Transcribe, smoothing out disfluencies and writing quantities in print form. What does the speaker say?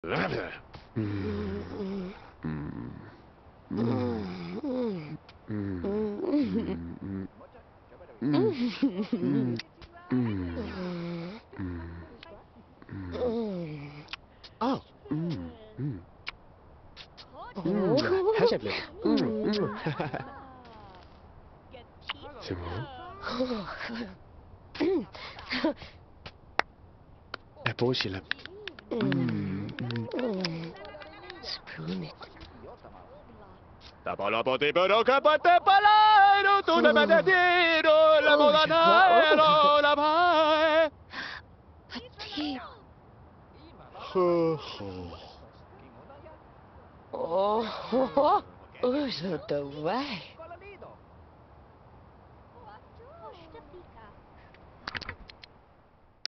Oh. حسب لك. C'est bon. La peau, c'est la... Spoon it. Tapalapotipero capatepalero, tu le medetiro, la modanero, la pae. Patio. Oh, Oh, so the way.